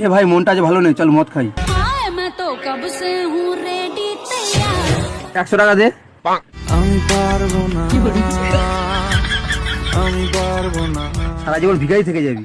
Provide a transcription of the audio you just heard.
এ ভাই মনটা আজ ভালো নেই, চল মদ খাই। 100 টাকা দে। আমি পারবো না, আমি পারবো না, সারা জীবন ভিখারি থেকে যাবি।